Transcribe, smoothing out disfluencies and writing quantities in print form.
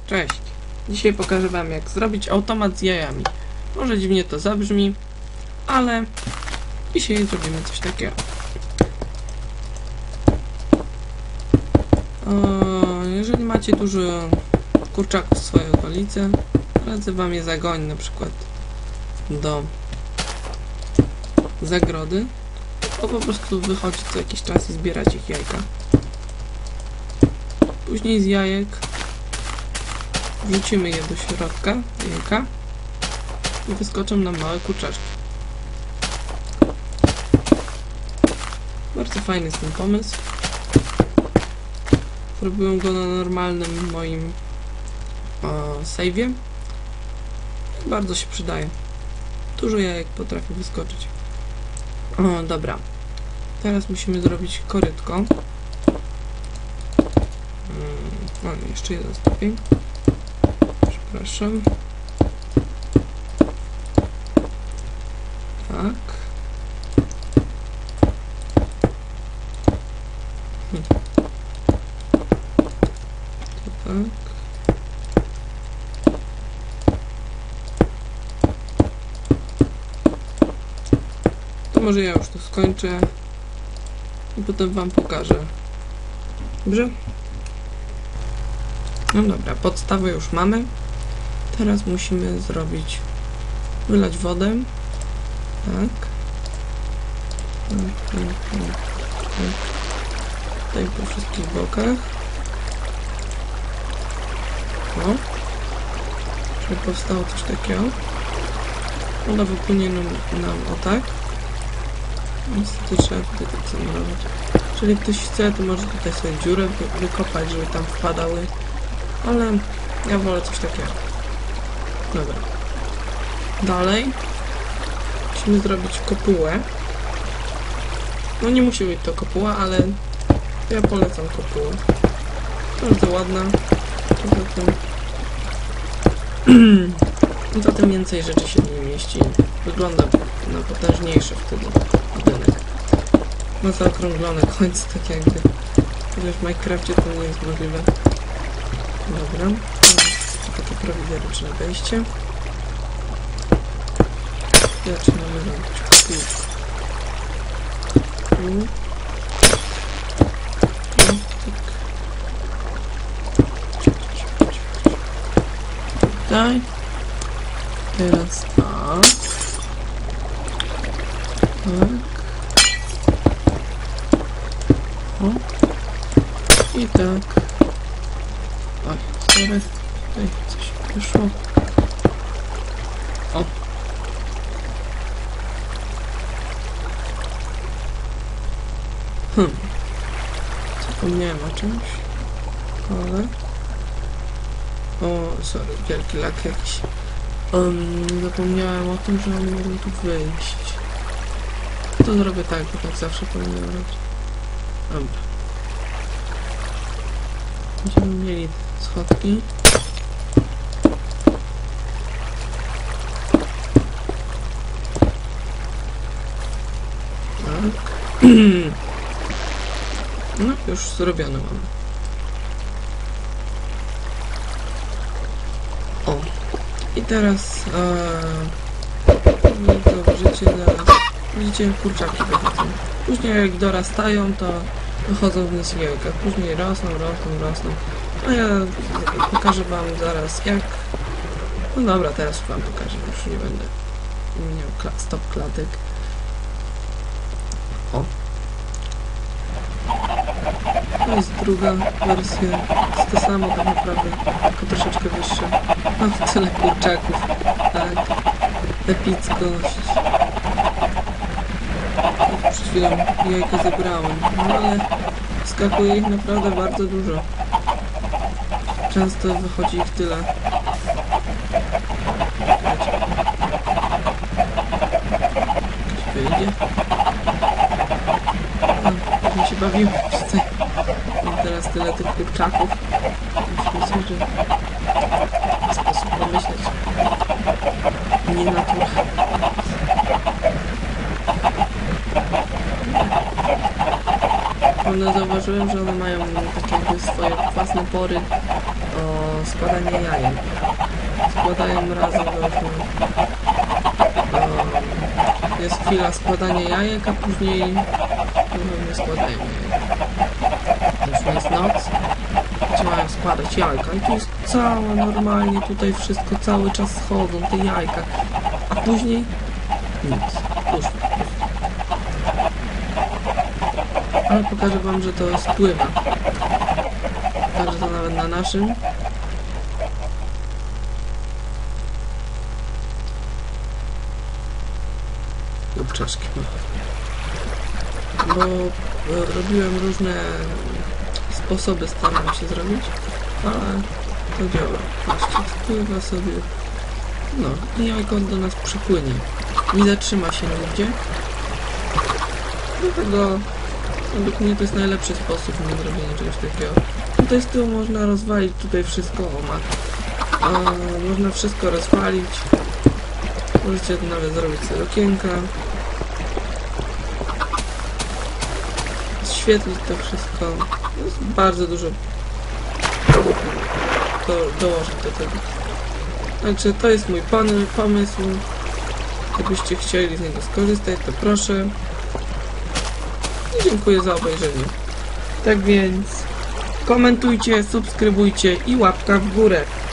Cześć! Dzisiaj pokażę wam, jak zrobić automat z jajami. Może dziwnie to zabrzmi, ale dzisiaj zrobimy coś takiego. Jeżeli macie dużo kurczaków w swojej okolicy, radzę wam je zagonić na przykład do zagrody, bo po prostu wychodzi co jakiś czas i zbierać ich jajka. Później z jajek wrzucimy je do środka jajka i wyskoczą nam małe kurczaczki. Bardzo fajny jest ten pomysł. Zrobiłem go na normalnym moim save'ie. Bardzo się przydaje. Dużo jajek potrafi wyskoczyć. Dobra. Teraz musimy zrobić korytko. Jeszcze jeden stopień. Przepraszam. Tak. Tak. To może ja już to skończę i potem wam pokażę. Dobrze? No dobra, podstawę już mamy. Teraz musimy wylać wodę. Tak. Tutaj po wszystkich bokach. O. Żeby powstało coś takiego. Woda wypłynie nam o tak. Niestety trzeba tutaj tak samo robić. Jeżeli ktoś chce, to może tutaj sobie dziurę wykopać, żeby tam wpadały. Ale ja wolę coś takiego. Dobra. Dalej musimy zrobić kopułę. No nie musi być to kopuła, ale ja polecam kopułę. Bardzo ładna. Zatem więcej rzeczy się w niej mieści. Wygląda na potężniejsze wtedy budynek. Ma zaokrąglone końce, tak jakby. Chociaż w Minecrafcie to nie jest możliwe. Dobra. Takie prowizoryczne wejście. Zaczynamy robić kopułkę. Tutaj. Teraz tak. Tak. O. I tak. Oj, sorry. Tutaj coś wyszło. O. Zapomniałem o czymś. Ale... O, sorry, wielki lak jakiś. Zapomniałem o tym, że oni mogą tu wyjść. To zrobię tak, bo tak zawsze powinienem robić. Dobra. Będziemy mieli schodki. Tak. No, już zrobione mam. O. I teraz zobaczycie zaraz. Widzicie, kurczaki wychodzą. Później jak dorastają, to wychodzą w nas jajka. Później rosną. A ja pokażę wam zaraz jak. No dobra, teraz wam pokażę. Już nie będę miał stop klatek. O. To jest druga wersja. Jest to samo tak naprawdę, tylko troszeczkę wyższe. Mam tyle kurczaków. Tak. Epickość. Przed chwilą jajka zebrałem. No ale skakuje ich naprawdę bardzo dużo. Często wychodzi ich tyle. Ktoś wyjdzie. Będę się bawił tutaj. Mam teraz tyle tych kurczaków. Myślę, że w sposób pomyśleć. Nie natura. One zauważyłem, że one mają takie jakby swoje własne pory o składanie jajek. Składają razem różne. Jest chwila składania jajek, a później nie składają jajek. Już jest noc, gdzie mają składać jajka i tu jest cała normalnie, tutaj wszystko cały czas schodzą, te jajka, a później nic, pusto. Ale pokażę wam, że to spływa. Także to nawet na naszym. Lub czaszki. Bo robiłem różne sposoby, starałem się zrobić, ale to działa. Patrzcie, spływa sobie. No i jajko do nas przypłynie. Nie zatrzyma się nigdzie. Dlatego według mnie to jest najlepszy sposób na zrobienie czegoś takiego. Tutaj z tyłu można rozwalić tutaj wszystko, można wszystko rozwalić. Możecie nawet zrobić sobie okienka. Świetlić to wszystko. Jest bardzo dużo dołożyć do tego. Także to jest mój pomysł. Gdybyście chcieli z niego skorzystać, to proszę. I dziękuję za obejrzenie. Tak więc komentujcie, subskrybujcie i łapka w górę.